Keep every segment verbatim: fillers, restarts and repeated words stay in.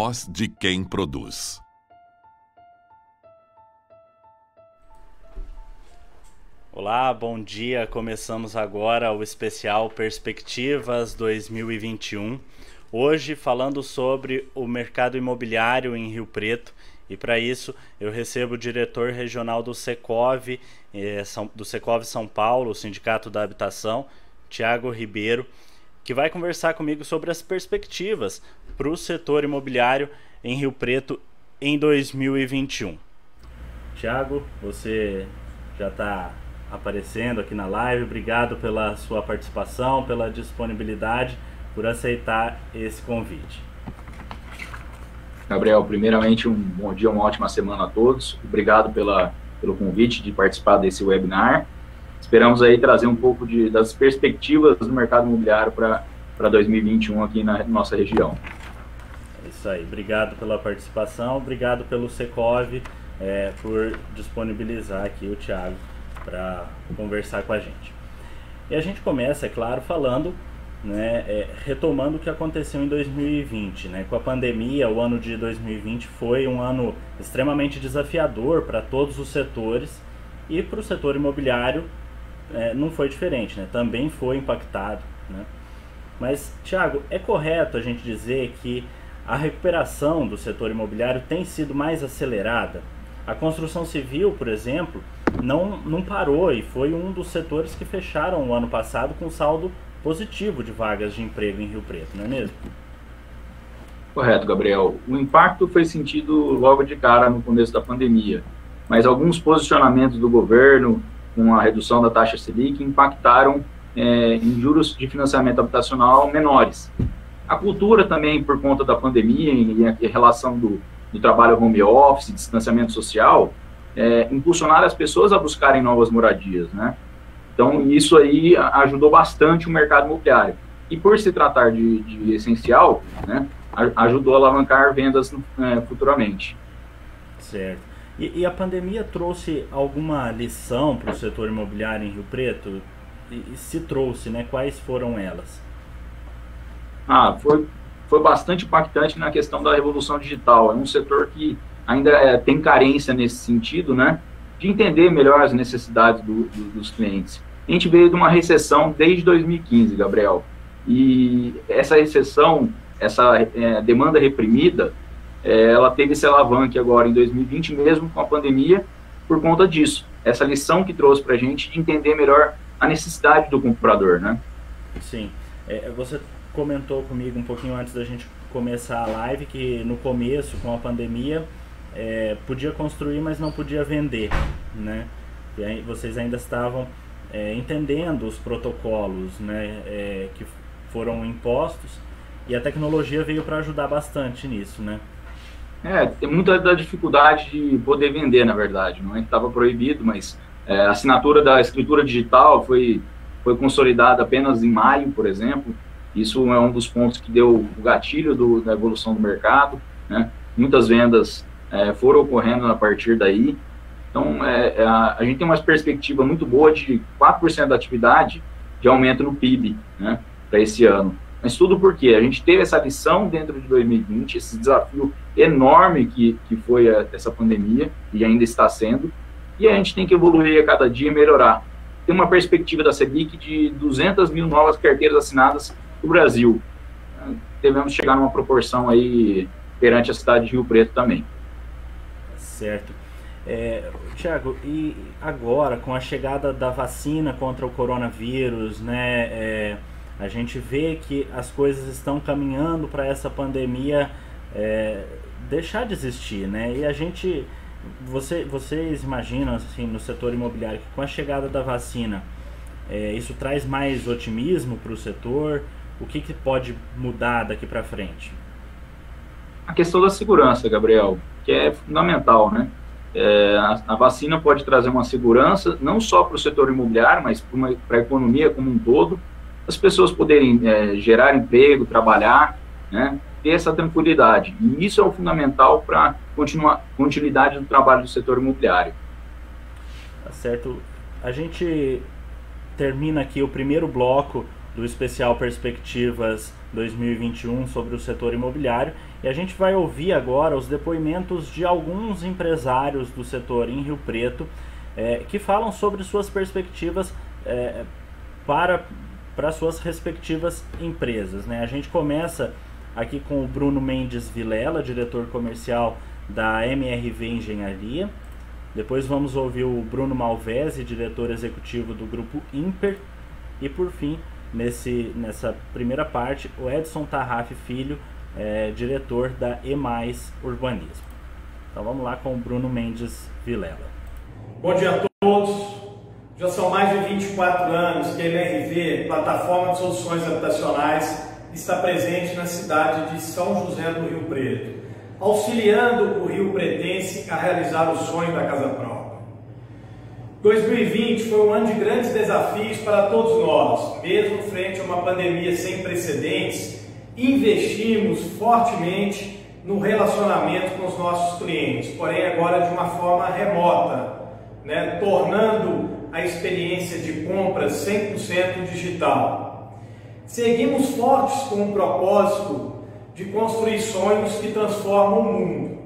voz de quem produz. Olá, bom dia. Começamos agora o especial Perspectivas dois mil e vinte e um. Hoje falando sobre o mercado imobiliário em Rio Preto. E para isso eu recebo o diretor regional do Secov, eh, São, do Secov São Paulo, o Sindicato da Habitação, Thiago Ribeiro, que vai conversar comigo sobre as perspectivas para o setor imobiliário em Rio Preto em dois mil e vinte e um. Thiago, você já está aparecendo aqui na live. Obrigado pela sua participação, pela disponibilidade, por aceitar esse convite. Gabriel, primeiramente um bom dia, uma ótima semana a todos. Obrigado pela, pelo convite de participar desse webinar. Esperamos aí trazer um pouco de, das perspectivas do mercado imobiliário para dois mil e vinte e um aqui na nossa região. É isso aí, obrigado pela participação, obrigado pelo Secov é, por disponibilizar aqui o Thiago para conversar com a gente. E a gente começa, é claro, falando, né, é, retomando o que aconteceu em dois mil e vinte, né, com a pandemia. O ano de dois mil e vinte foi um ano extremamente desafiador para todos os setores e para o setor imobiliário é, não foi diferente, né, também foi impactado, né. Mas, Thiago, é correto a gente dizer que a recuperação do setor imobiliário tem sido mais acelerada? A construção civil, por exemplo, não, não parou e foi um dos setores que fecharam o ano passado com saldo positivo de vagas de emprego em Rio Preto, não é mesmo? Correto, Gabriel. O impacto foi sentido logo de cara no começo da pandemia, mas alguns posicionamentos do governo com a redução da taxa Selic impactaram é, em juros de financiamento habitacional menores. A cultura também, por conta da pandemia e a, e a relação do, do trabalho home office, distanciamento social, é, impulsionaram as pessoas a buscarem novas moradias, né? Então, isso aí ajudou bastante o mercado imobiliário. E por se tratar de, de essencial, né, ajudou a alavancar vendas é, futuramente. Certo. E, e a pandemia trouxe alguma lição para o setor imobiliário em Rio Preto? E, e se trouxe, né, quais foram elas? Ah, foi, foi bastante impactante na questão da revolução digital. É um setor que ainda é, tem carência nesse sentido, né, de entender melhor as necessidades do, do, dos clientes. A gente veio de uma recessão desde dois mil e quinze, Gabriel, e essa recessão, essa é, demanda reprimida, é, ela teve esse alavanque agora em dois mil e vinte, mesmo com a pandemia, por conta disso. Essa lição que trouxe para a gente de entender melhor a necessidade do comprador, né? Sim. É, você comentou comigo um pouquinho antes da gente começar a live que no começo, com a pandemia, é, podia construir, mas não podia vender, né? E aí vocês ainda estavam é, entendendo os protocolos, né, é, que foram impostos, e a tecnologia veio para ajudar bastante nisso, né? É, tem muita da dificuldade de poder vender, na verdade. Não é que estava proibido, mas é, a assinatura da escritura digital foi, foi consolidada apenas em maio, por exemplo. Isso é um dos pontos que deu o gatilho do, da evolução do mercado, né? Muitas vendas É, foram ocorrendo a partir daí. Então, é, é, a, a gente tem uma perspectiva muito boa de quatro por cento da atividade de aumento no P I B, né, para esse ano. Mas tudo porque a gente teve essa lição dentro de dois mil e vinte, esse desafio enorme que, que foi a, essa pandemia, e ainda está sendo, e a gente tem que evoluir a cada dia e melhorar. Tem uma perspectiva da Selic de duzentas mil novas carteiras assinadas no Brasil. Devemos chegar numa proporção aí perante a cidade de Rio Preto também. Certo. É, Thiago, e agora, com a chegada da vacina contra o coronavírus, né, é, a gente vê que as coisas estão caminhando para essa pandemia é, deixar de existir, né? E a gente, você, vocês imaginam, assim, no setor imobiliário, que com a chegada da vacina, é, isso traz mais otimismo para o setor? O que, que pode mudar daqui para frente? A questão da segurança, Gabriel, que é fundamental, né? É, a, a vacina pode trazer uma segurança, não só para o setor imobiliário, mas para a economia como um todo, as pessoas poderem é, gerar emprego, trabalhar, né? Ter essa tranquilidade. E isso é o fundamental para a continuidade do trabalho do setor imobiliário. Tá certo. A gente termina aqui o primeiro bloco do especial Perspectivas dois mil e vinte e um sobre o setor imobiliário, e a gente vai ouvir agora os depoimentos de alguns empresários do setor em Rio Preto é, que falam sobre suas perspectivas é, para, para suas respectivas empresas, né? A gente começa aqui com o Bruno Mendes Vilela, diretor comercial da M R V Engenharia. Depois vamos ouvir o Bruno Malvese, diretor executivo do Grupo Imper. E por fim, nesse, nessa primeira parte, o Edson Tarraf Filho, é, diretor da E Mais Urbanismo. Então vamos lá com o Bruno Mendes Vilela. Bom dia a todos. Já são mais de vinte e quatro anos que a M R V, Plataforma de Soluções Habitacionais, está presente na cidade de São José do Rio Preto, auxiliando o rio pretense a realizar o sonho da casa própria. dois mil e vinte foi um ano de grandes desafios para todos nós. Mesmo frente a uma pandemia sem precedentes, investimos fortemente no relacionamento com os nossos clientes, porém agora de uma forma remota, né, tornando a experiência de compra cem por cento digital. Seguimos fortes com o propósito de construir sonhos que transformam o mundo.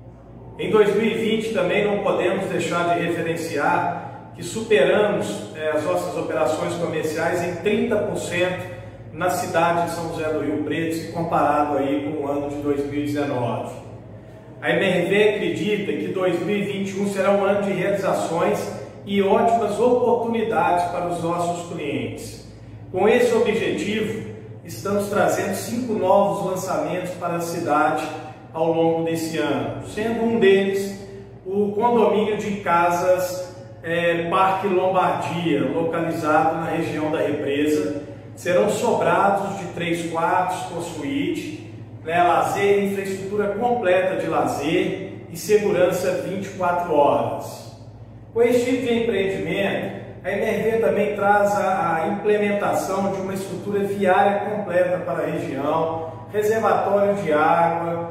Em dois mil e vinte também não podemos deixar de referenciar que superamos é, as nossas operações comerciais em trinta por cento na cidade de São José do Rio Preto, se comparado aí com o ano de dois mil e dezenove. A M R V acredita que dois mil e vinte e um será um ano de realizações e ótimas oportunidades para os nossos clientes. Com esse objetivo, estamos trazendo cinco novos lançamentos para a cidade ao longo desse ano, sendo um deles o condomínio de casas é, Parque Lombardia, localizado na região da Represa. Serão sobrados de três quartos com suíte, né, lazer, infraestrutura completa de lazer e segurança vinte e quatro horas. Com esse tipo de empreendimento, a M R V também traz a, a implementação de uma estrutura viária completa para a região, reservatório de água,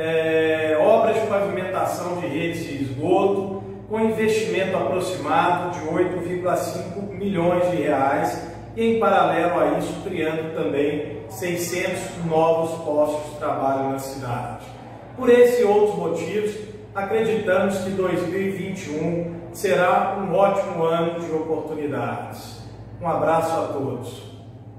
é, obras de pavimentação de redes de esgoto, com investimento aproximado de oito vírgula cinco milhões de reais e, em paralelo a isso, criando também seiscentos novos postos de trabalho na cidade. Por esse e outros motivos, acreditamos que dois mil e vinte e um será um ótimo ano de oportunidades. Um abraço a todos.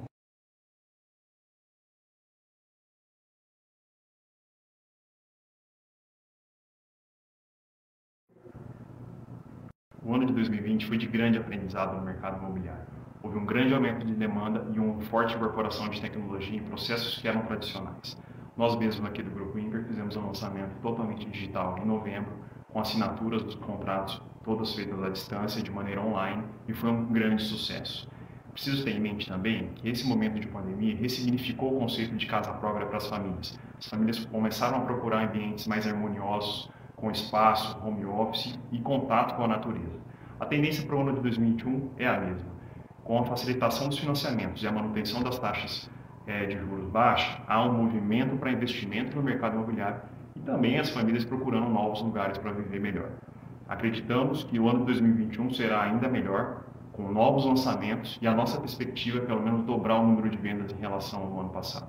O ano de dois mil e vinte foi de grande aprendizado no mercado imobiliário. Houve um grande aumento de demanda e uma forte incorporação de tecnologia em processos que eram tradicionais. Nós mesmos aqui do Grupo Imper fizemos um lançamento totalmente digital em novembro, com assinaturas dos contratos todas feitas à distância, de maneira online, e foi um grande sucesso. Preciso ter em mente também que esse momento de pandemia ressignificou o conceito de casa própria para as famílias. As famílias começaram a procurar ambientes mais harmoniosos, com espaço, home office e contato com a natureza. A tendência para o ano de dois mil e vinte e um é a mesma. Com a facilitação dos financiamentos e a manutenção das taxas é, de juros baixos, há um movimento para investimento no mercado imobiliário e também as famílias procurando novos lugares para viver melhor. Acreditamos que o ano de dois mil e vinte e um será ainda melhor, com novos lançamentos, e a nossa perspectiva é pelo menos dobrar o número de vendas em relação ao ano passado.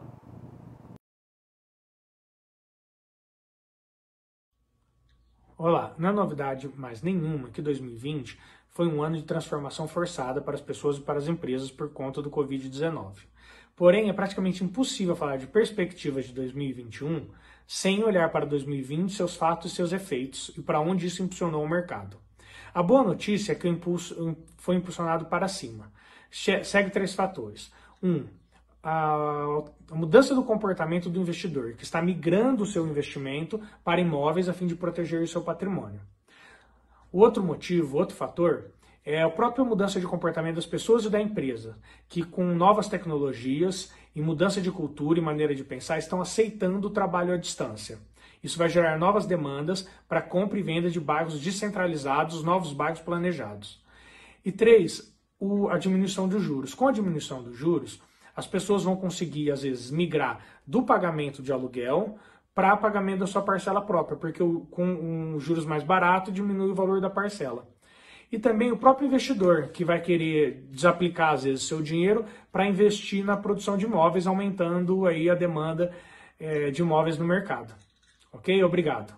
Olá, não é novidade mais nenhuma que dois mil e vinte foi um ano de transformação forçada para as pessoas e para as empresas por conta do covid dezenove. Porém, é praticamente impossível falar de perspectivas de dois mil e vinte e um sem olhar para dois mil e vinte, seus fatos e seus efeitos e para onde isso impulsionou o mercado. A boa notícia é que o impulso foi impulsionado para cima. Segue três fatores. Um, a mudança do comportamento do investidor, que está migrando o seu investimento para imóveis a fim de proteger o seu patrimônio. O outro motivo, outro fator, é a própria mudança de comportamento das pessoas e da empresa, que com novas tecnologias e mudança de cultura e maneira de pensar estão aceitando o trabalho à distância. Isso vai gerar novas demandas para compra e venda de bairros descentralizados, novos bairros planejados. E três, o, a diminuição dos juros. Com a diminuição dos juros, as pessoas vão conseguir, às vezes, migrar do pagamento de aluguel para pagamento da sua parcela própria, porque o, com um juros mais barato diminui o valor da parcela. e também o próprio investidor, que vai querer desaplicar, às vezes, seu dinheiro para investir na produção de imóveis, aumentando aí a demanda é, de imóveis no mercado. Ok? Obrigado.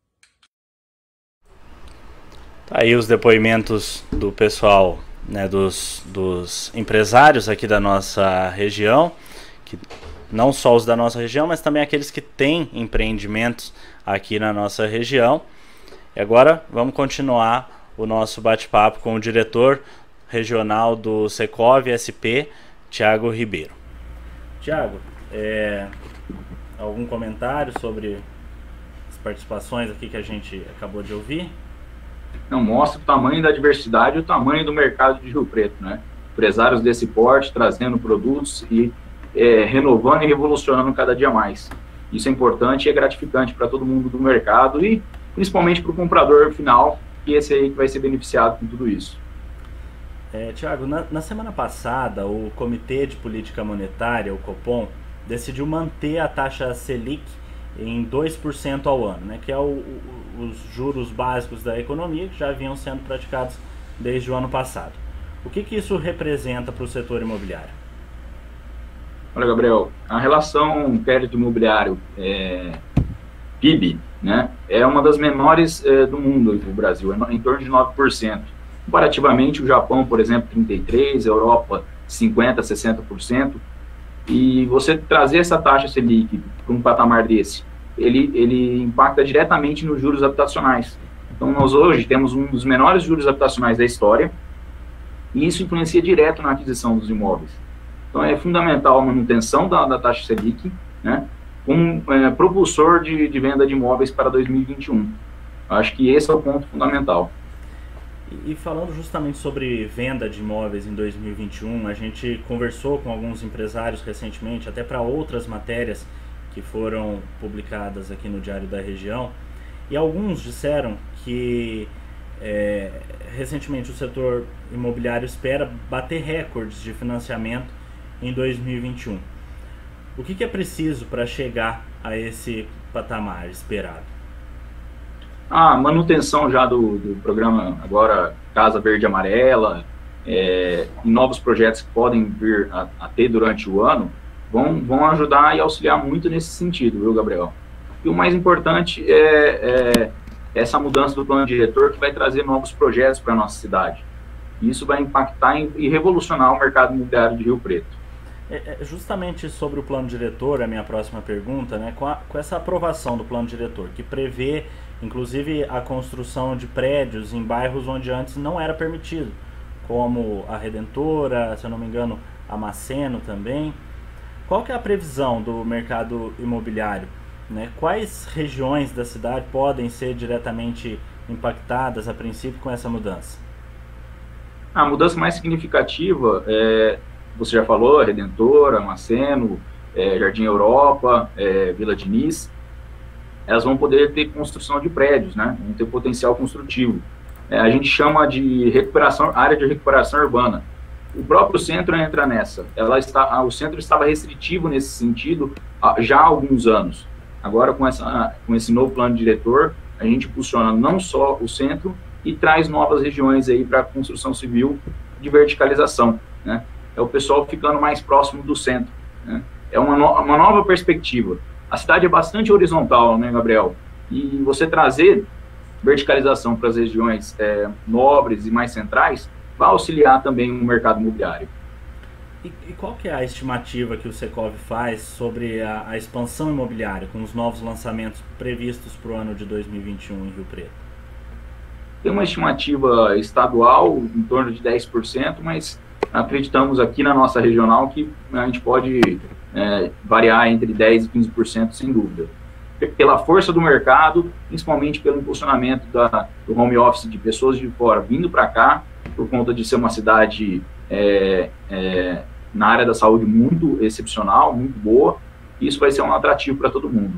Tá aí os depoimentos do pessoal, né, dos, dos empresários aqui da nossa região, que não só os da nossa região, mas também aqueles que têm empreendimentos aqui na nossa região. E agora vamos continuar o nosso bate-papo com o diretor regional do Secov S P, Thiago Ribeiro. Thiago, é, algum comentário sobre as participações aqui que a gente acabou de ouvir? Não, mostra o tamanho da diversidade e o tamanho do mercado de Rio Preto, né? Empresários desse porte trazendo produtos e é, renovando e revolucionando cada dia mais. Isso é importante e é gratificante para todo mundo do mercado e principalmente para o comprador final, que esse aí que vai ser beneficiado com tudo isso. É, Thiago, na, na semana passada, o Comitê de Política Monetária, o Copom, decidiu manter a taxa Selic em dois por cento ao ano, né, que é o, o, os juros básicos da economia que já vinham sendo praticados desde o ano passado. O que, que isso representa para o setor imobiliário? Olha, Gabriel, a relação crédito imobiliário é, P I B, né, é uma das menores é, do mundo, o Brasil, é em torno de nove por cento. Comparativamente, o Japão, por exemplo, trinta e três por cento, a Europa cinquenta por cento, sessenta por cento. E você trazer essa taxa Selic para um patamar desse, ele, ele impacta diretamente nos juros habitacionais. Então, nós hoje temos um dos menores juros habitacionais da história, e isso influencia direto na aquisição dos imóveis. Então, é fundamental a manutenção da, da taxa Selic, né, como é, propulsor de, de venda de imóveis para dois mil e vinte e um. Eu acho que esse é o ponto fundamental. E falando justamente sobre venda de imóveis em dois mil e vinte e um, a gente conversou com alguns empresários recentemente, até para outras matérias que foram publicadas aqui no Diário da Região, e alguns disseram que é, recentemente o setor imobiliário espera bater recordes de financiamento em dois mil e vinte e um. O que, que é preciso para chegar a esse patamar esperado? A manutenção já do, do programa agora Casa Verde e Amarela, é, e novos projetos que podem vir a, a ter durante o ano, vão, vão ajudar e auxiliar muito nesse sentido, viu, Gabriel? E o mais importante é, é essa mudança do plano diretor que vai trazer novos projetos para a nossa cidade. E isso vai impactar em, e revolucionar o mercado imobiliário de Rio Preto. É, é justamente sobre o plano diretor, a minha próxima pergunta, né? Com, a, com essa aprovação do plano diretor, que prevê inclusive a construção de prédios em bairros onde antes não era permitido, como a Redentora, se eu não me engano, a Maceno também. Qual que é a previsão do mercado imobiliário, né? Quais regiões da cidade podem ser diretamente impactadas a princípio com essa mudança? A mudança mais significativa, é, você já falou, a Redentora, Maceno, é, Jardim Europa, é, Vila Diniz. Elas vão poder ter construção de prédios, né? Vão ter potencial construtivo. É, a gente chama de recuperação, área de recuperação urbana. O próprio centro entra nessa. Ela está, o centro estava restritivo nesse sentido já há alguns anos. Agora, com, essa, com esse novo plano diretor, a gente impulsiona não só o centro e traz novas regiões aí para a construção civil de verticalização, né? É o pessoal ficando mais próximo do centro, né? É uma, no, uma nova perspectiva. A cidade é bastante horizontal, né, Gabriel? E você trazer verticalização para as regiões é, nobres e mais centrais vai auxiliar também o mercado imobiliário. E, e qual que é a estimativa que o Secov faz sobre a, a expansão imobiliária com os novos lançamentos previstos para o ano de dois mil e vinte e um em Rio Preto? Tem uma estimativa estadual em torno de dez por cento, mas acreditamos aqui na nossa regional que a gente pode é, variar entre dez por cento e quinze por cento sem dúvida. Pela força do mercado, principalmente pelo impulsionamento da, do home office de pessoas de fora vindo para cá, por conta de ser uma cidade é, é, na área da saúde muito excepcional, muito boa, isso vai ser um atrativo para todo mundo.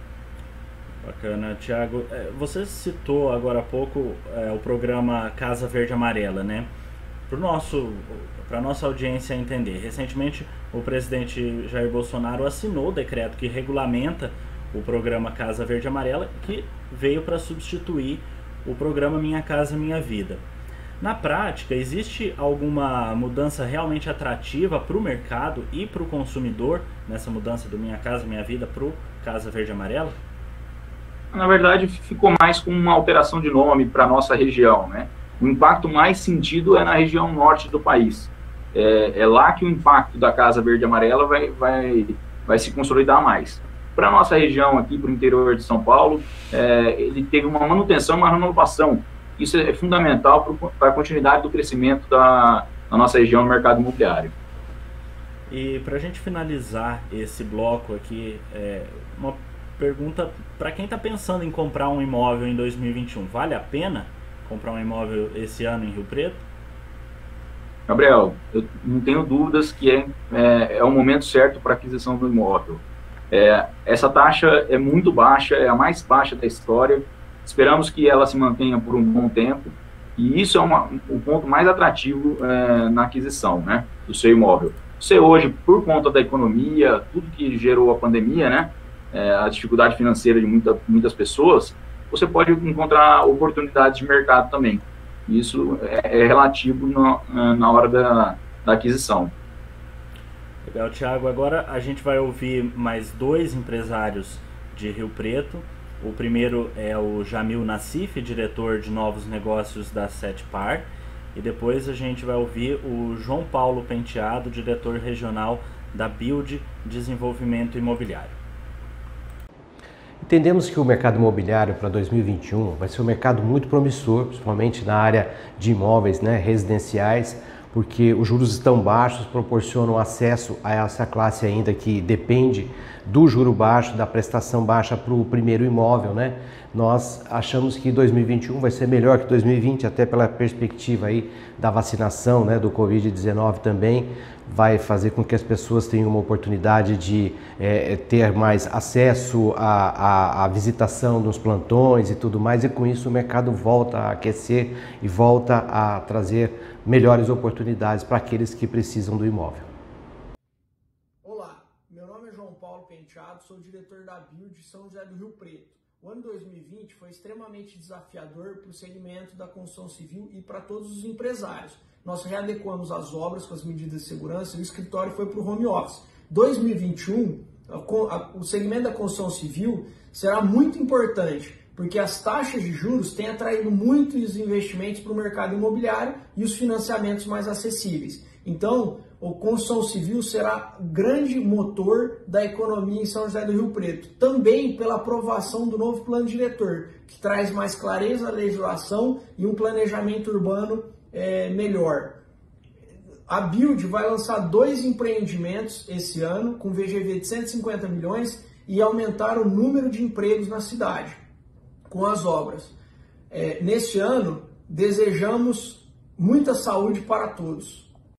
Bacana, Thiago. Você citou agora há pouco é, o programa Casa Verde e Amarela, né? Para nosso, para nossa audiência entender, recentemente o presidente Jair Bolsonaro assinou o decreto que regulamenta o programa Casa Verde e Amarela, que veio para substituir o programa Minha Casa Minha Vida. Na prática, existe alguma mudança realmente atrativa para o mercado e para o consumidor nessa mudança do Minha Casa Minha Vida para o Casa Verde e Amarela? Na verdade, ficou mais com uma alteração de nome para a nossa região, né? O impacto mais sentido é na região norte do país. É, é lá que o impacto da Casa Verde e Amarela vai, vai, vai se consolidar mais. Para a nossa região aqui, para o interior de São Paulo, é, ele teve uma manutenção, uma renovação. Isso é fundamental para a continuidade do crescimento da, da nossa região no mercado imobiliário. E para a gente finalizar esse bloco aqui, é, uma pergunta para quem está pensando em comprar um imóvel em dois mil e vinte e um. Vale a pena comprar um imóvel esse ano em Rio Preto? Gabriel, eu não tenho dúvidas que é, é, é o momento certo para a aquisição do imóvel. É, essa taxa é muito baixa, é a mais baixa da história. Esperamos que ela se mantenha por um bom tempo, e isso é uma, o ponto mais atrativo é, na aquisição, né, do seu imóvel. Você hoje, por conta da economia, tudo que gerou a pandemia, né, é, a dificuldade financeira de muita, muitas pessoas, você pode encontrar oportunidades de mercado também. Isso é, é relativo na, na hora da, da aquisição. Legal, Thiago. Agora a gente vai ouvir mais dois empresários de Rio Preto. O primeiro é o Jamil Nassif, diretor de novos negócios da Setpar, e depois a gente vai ouvir o João Paulo Penteado, diretor regional da Build Desenvolvimento Imobiliário. Entendemos que o mercado imobiliário para dois mil e vinte e um vai ser um mercado muito promissor, principalmente na área de imóveis, né, residenciais, porque os juros estão baixos, proporcionam acesso a essa classe ainda que depende do juro baixo, da prestação baixa para o primeiro imóvel, né? Nós achamos que dois mil e vinte e um vai ser melhor que dois mil e vinte, até pela perspectiva aí da vacinação, né, do covid dezenove também, vai fazer com que as pessoas tenham uma oportunidade de é, ter mais acesso à, à, à visitação dos plantões e tudo mais, e com isso o mercado volta a aquecer e volta a trazer melhores oportunidades para aqueles que precisam do imóvel. Olá, meu nome é João Paulo Penteado, sou diretor da Build São José do Rio Preto. O ano dois mil e vinte foi extremamente desafiador para o segmento da construção civil e para todos os empresários. Nós readequamos as obras com as medidas de segurança e o escritório foi para o home office. dois mil e vinte e um, o segmento da construção civil será muito importante, porque as taxas de juros têm atraído muitos investimentos para o mercado imobiliário e os financiamentos mais acessíveis. Então, a construção civil será grande motor da economia em São José do Rio Preto. Também pela aprovação do novo plano diretor, que traz mais clareza à legislação e um planejamento urbano é, melhor. A Build vai lançar dois empreendimentos esse ano, com V G V de cento e cinquenta milhões, e aumentar o número de empregos na cidade com as obras. É, neste ano, desejamos muita saúde para todos.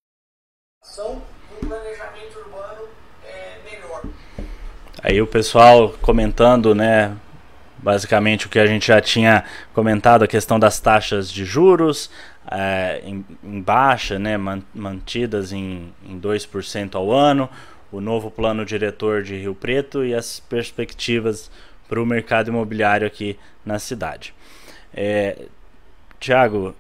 Um planejamento urbano é, melhor. Aí o pessoal comentando, né, basicamente o que a gente já tinha comentado, a questão das taxas de juros é, em, em baixa, né, mantidas em, em dois por cento ao ano, o novo plano diretor de Rio Preto e as perspectivas para o mercado imobiliário aqui na cidade. É, Thiago,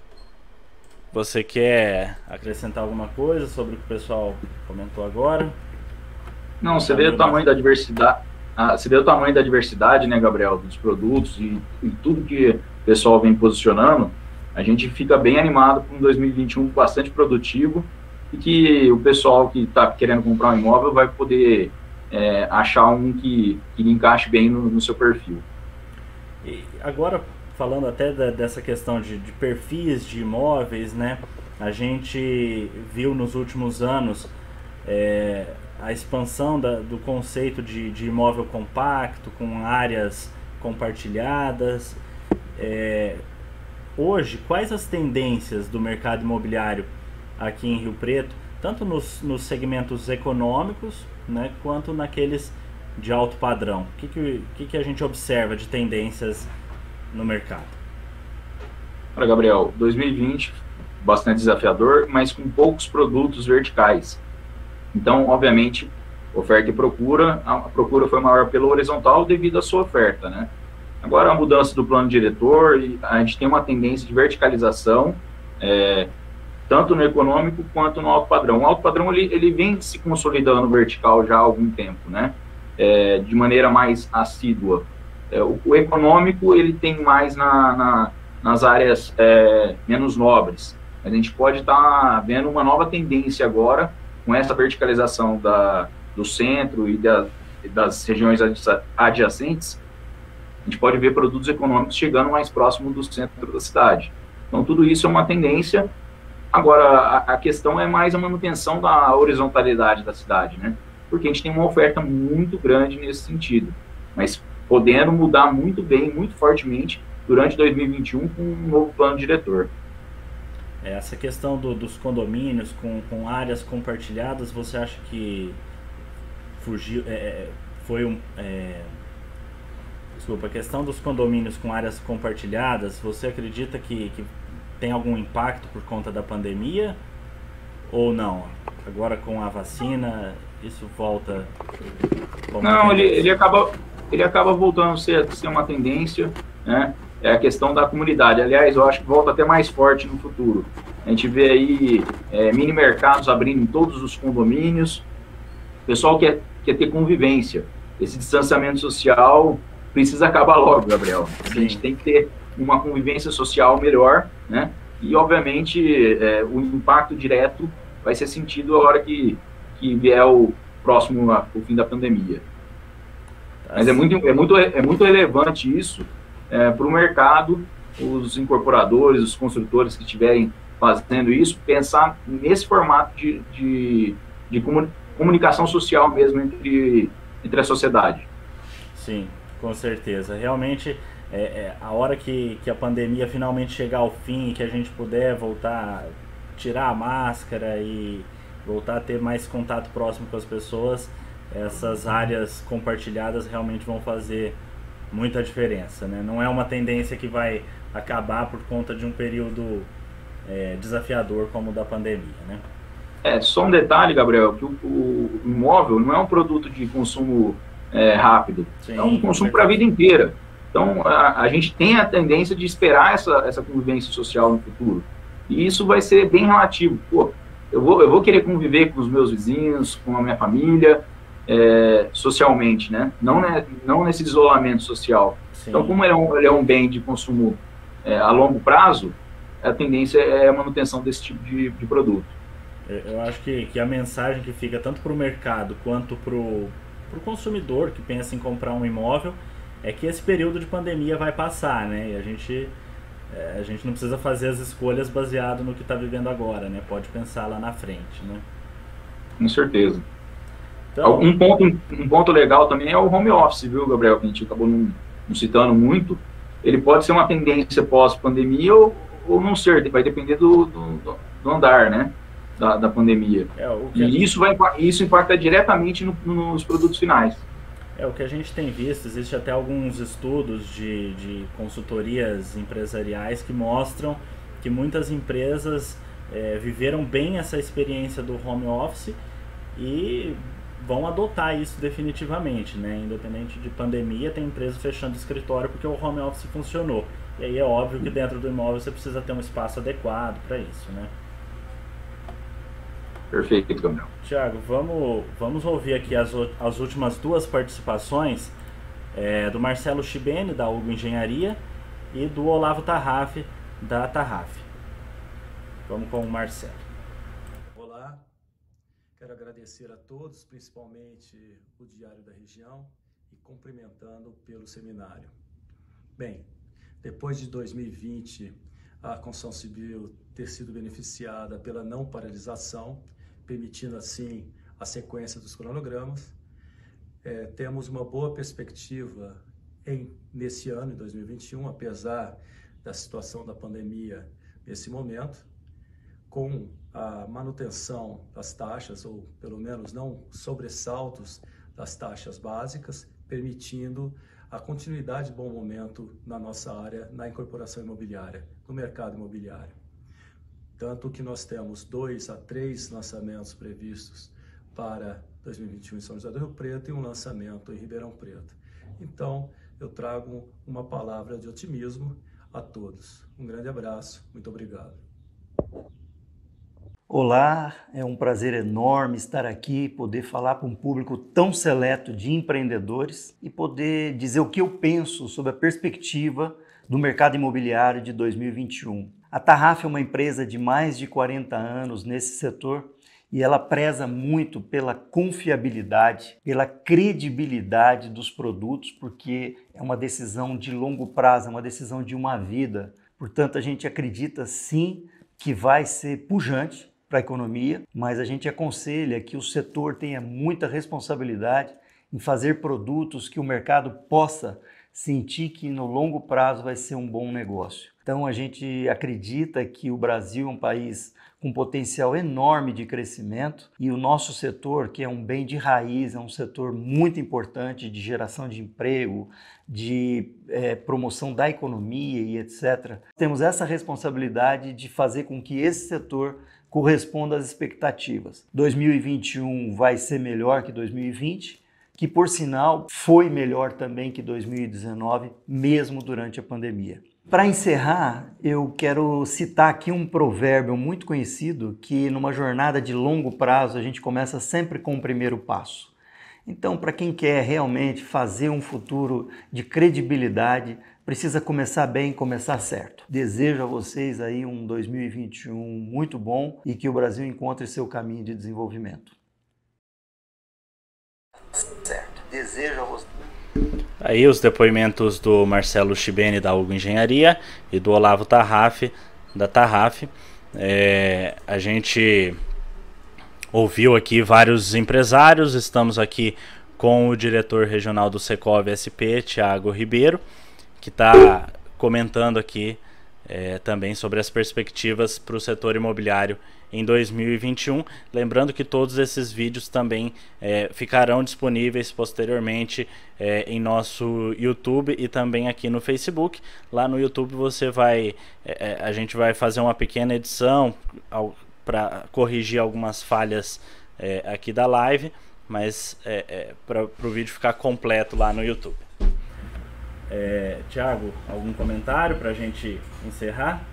você quer acrescentar alguma coisa sobre o que o pessoal comentou agora? Não, você vê o tamanho da diversidade, ah, você vê o tamanho da diversidade, né, Gabriel, dos produtos e, e tudo que o pessoal vem posicionando. A gente fica bem animado para um dois mil e vinte e um bastante produtivo e que o pessoal que está querendo comprar um imóvel vai poder é, achar um que, que encaixe bem no, no seu perfil. E agora, falando até da, dessa questão de, de perfis de imóveis, né? A gente viu nos últimos anos é, a expansão da, do conceito de, de imóvel compacto, com áreas compartilhadas. É, hoje, quais as tendências do mercado imobiliário aqui em Rio Preto, tanto nos, nos segmentos econômicos, né, quanto naqueles de alto padrão? O que, que, que, que a gente observa de tendências no mercado? Olha, Gabriel, dois mil e vinte bastante desafiador, mas com poucos produtos verticais. Então, obviamente, oferta e procura, a procura foi maior pelo horizontal devido à sua oferta, né? Agora, a mudança do plano diretor, a gente tem uma tendência de verticalização é, tanto no econômico quanto no alto padrão. O alto padrão ele, ele vem se consolidando vertical já há algum tempo, né? É, de maneira mais assídua. É, o, o econômico ele tem mais na, na, nas áreas é, menos nobres. A gente pode estar tá vendo uma nova tendência agora com essa verticalização da, do centro e da, das regiões adjacentes. A gente pode ver produtos econômicos chegando mais próximo do centro da cidade. Então, tudo isso é uma tendência. Agora, a, a questão é mais a manutenção da horizontalidade da cidade, né? Porque a gente tem uma oferta muito grande nesse sentido, mas podendo mudar muito bem, muito fortemente, durante dois mil e vinte e um com um novo plano diretor. Essa questão do, dos condomínios com, com áreas compartilhadas, você acha que fugiu, é, foi um... É, desculpa, a questão dos condomínios com áreas compartilhadas, você acredita que, que tem algum impacto por conta da pandemia ou não? Agora com a vacina, isso volta... Não, ele, ele, acaba, ele acaba voltando a ser, ser uma tendência, né? É a questão da comunidade. Aliás, eu acho que volta até mais forte no futuro. A gente vê aí é, mini mercados abrindo em todos os condomínios. O pessoal quer, quer ter convivência. Esse distanciamento social precisa acabar logo, Gabriel. A gente tem que ter uma convivência social melhor, né? E, obviamente, é, o impacto direto vai ser sentido a hora que, que vier o próximo, o fim da pandemia. Mas é muito, é muito, é muito relevante isso é, para o mercado, os incorporadores, os construtores que estiverem fazendo isso, pensar nesse formato de, de, de comunicação social mesmo entre, entre a sociedade. Sim, com certeza. Realmente, é, é, a hora que, que a pandemia finalmente chegar ao fim e que a gente puder voltar, tirar a máscara e voltar a ter mais contato próximo com as pessoas, essas áreas compartilhadas realmente vão fazer muita diferença, né? Não é uma tendência que vai acabar por conta de um período é, desafiador como o da pandemia, né? É, só um detalhe, Gabriel, que o, o imóvel não é um produto de consumo é, rápido, Sim, é um consumo para a vida inteira. Então, a, a gente tem a tendência de esperar essa, essa convivência social no futuro. E isso vai ser bem relativo. Pô, eu vou, eu vou querer conviver com os meus vizinhos, com a minha família, é, socialmente, né? Não, né? Não nesse isolamento social. Sim. Então, como ele é, um, ele é um bem de consumo é, a longo prazo, a tendência é a manutenção desse tipo de, de produto. Eu acho que, que a mensagem que fica tanto para o mercado quanto para o consumidor que pensa em comprar um imóvel é que esse período de pandemia vai passar, né? E a gente, é, a gente não precisa fazer as escolhas baseado no que está vivendo agora, né? Pode pensar lá na frente, né? Com certeza. Então, um, ponto, um ponto legal também é o home office, viu, Gabriel? Que a gente acabou não, não citando muito. Ele pode ser uma tendência pós-pandemia ou, ou não ser, vai depender do, do, do andar, né? Da, da pandemia. É, o que e isso, vai, isso impacta diretamente no, nos produtos finais. É, o que a gente tem visto, existe até alguns estudos de, de consultorias empresariais que mostram que muitas empresas é, viveram bem essa experiência do home office e vão adotar isso definitivamente, né? Independente de pandemia, tem empresas fechando escritório porque o home office funcionou. E aí é óbvio que dentro do imóvel você precisa ter um espaço adequado para isso, né? Perfeito, Gabriel. Tiago, vamos, vamos ouvir aqui as, as últimas duas participações é, do Marcelo Chibene, da Hugo Engenharia, e do Olavo Tarraf, da Tarraf. Vamos com o Marcelo. Olá, quero agradecer a todos, principalmente o Diário da Região, e cumprimentando pelo seminário. Bem, depois de dois mil e vinte, a construção civil ter sido beneficiada pela não paralisação, permitindo assim a sequência dos cronogramas. É, temos uma boa perspectiva em, nesse ano, em dois mil e vinte e um, apesar da situação da pandemia nesse momento, com a manutenção das taxas, ou pelo menos não sobressaltos das taxas básicas, permitindo a continuidade de bom momento na nossa área, na incorporação imobiliária, no mercado imobiliário. Tanto que nós temos dois a três lançamentos previstos para dois mil e vinte e um em São José do Rio Preto e um lançamento em Ribeirão Preto. Então, eu trago uma palavra de otimismo a todos. Um grande abraço, muito obrigado. Olá, é um prazer enorme estar aqui, poder falar para um público tão seleto de empreendedores e poder dizer o que eu penso sobre a perspectiva do mercado imobiliário de dois mil e vinte e um. A Tarraf é uma empresa de mais de quarenta anos nesse setor e ela preza muito pela confiabilidade, pela credibilidade dos produtos, porque é uma decisão de longo prazo, é uma decisão de uma vida. Portanto, a gente acredita sim que vai ser pujante para a economia, mas a gente aconselha que o setor tenha muita responsabilidade em fazer produtos que o mercado possa sentir que no longo prazo vai ser um bom negócio. Então a gente acredita que o Brasil é um país com potencial enorme de crescimento e o nosso setor, que é um bem de raiz, é um setor muito importante de geração de emprego, de é, promoção da economia e etcétera. Temos essa responsabilidade de fazer com que esse setor corresponda às expectativas. dois mil e vinte e um vai ser melhor que dois mil e vinte, que por sinal foi melhor também que dois mil e dezenove, mesmo durante a pandemia. Para encerrar, eu quero citar aqui um provérbio muito conhecido que numa jornada de longo prazo a gente começa sempre com o primeiro passo. Então, para quem quer realmente fazer um futuro de credibilidade, precisa começar bem, começar certo. Desejo a vocês aí um dois mil e vinte e um muito bom e que o Brasil encontre seu caminho de desenvolvimento. Certo. Desejo a vocês. Aí os depoimentos do Marcelo Chibene da Hugo Engenharia e do Olavo Tarraf da Tarraf. É, a gente ouviu aqui vários empresários, estamos aqui com o diretor regional do Secov S P, Thiago Ribeiro, que está comentando aqui é, também sobre as perspectivas para o setor imobiliário em dois mil e vinte e um. Lembrando que todos esses vídeos também é, ficarão disponíveis posteriormente é, em nosso YouTube e também aqui no Facebook. Lá no YouTube você vai, é, a gente vai fazer uma pequena edição para corrigir algumas falhas é, aqui da live, mas é, é, para o vídeo ficar completo lá no YouTube. É, Thiago, algum comentário para a gente encerrar?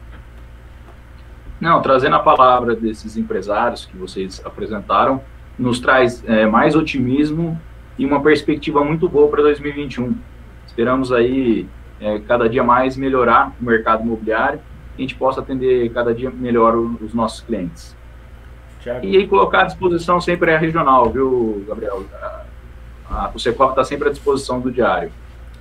Não, trazendo a palavra desses empresários que vocês apresentaram, nos traz é, mais otimismo e uma perspectiva muito boa para dois mil e vinte e um. Esperamos aí é, cada dia mais melhorar o mercado imobiliário, que a gente possa atender cada dia melhor os nossos clientes. Thiago. E aí colocar à disposição sempre a regional, viu, Gabriel? A, a, o Secov está sempre à disposição do Diário.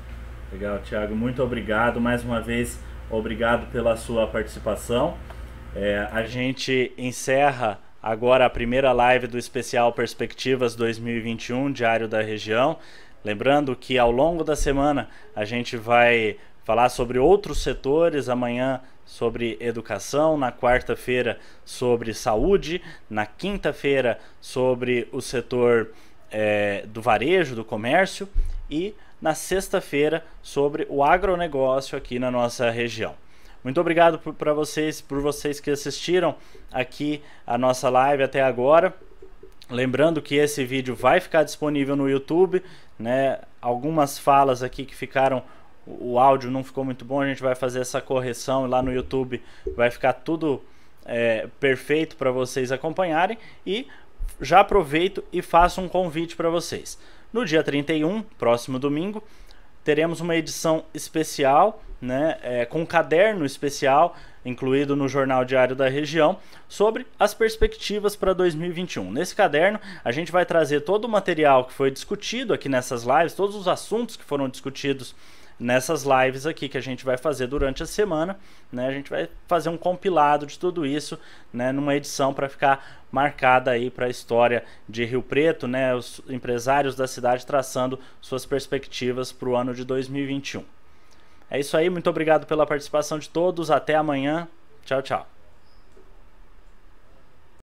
Legal, Thiago, muito obrigado. Mais uma vez, obrigado pela sua participação. É, a gente encerra agora a primeira live do especial Perspectivas dois mil e vinte e um, Diário da Região. Lembrando que ao longo da semana a gente vai falar sobre outros setores, amanhã sobre educação, na quarta-feira sobre saúde, na quinta-feira sobre o setor é, do varejo, do comércio e na sexta-feira sobre o agronegócio aqui na nossa região. Muito obrigado para vocês, por vocês que assistiram aqui a nossa live até agora. Lembrando que esse vídeo vai ficar disponível no YouTube, né? Algumas falas aqui que ficaram, o áudio não ficou muito bom, a gente vai fazer essa correção e lá no YouTube vai ficar tudo é, perfeito para vocês acompanharem. E já aproveito e faço um convite para vocês. No dia trinta e um, próximo domingo, teremos uma edição especial, né, é, com um caderno especial incluído no Jornal Diário da Região sobre as perspectivas para dois mil e vinte e um. Nesse caderno a gente vai trazer todo o material que foi discutido aqui nessas lives, todos os assuntos que foram discutidos nessas lives aqui que a gente vai fazer durante a semana, né? A gente vai fazer um compilado de tudo isso, né, numa edição para ficar marcada aí para a história de Rio Preto, né, os empresários da cidade traçando suas perspectivas para o ano de dois mil e vinte e um. É isso aí, muito obrigado pela participação de todos, até amanhã, tchau, tchau.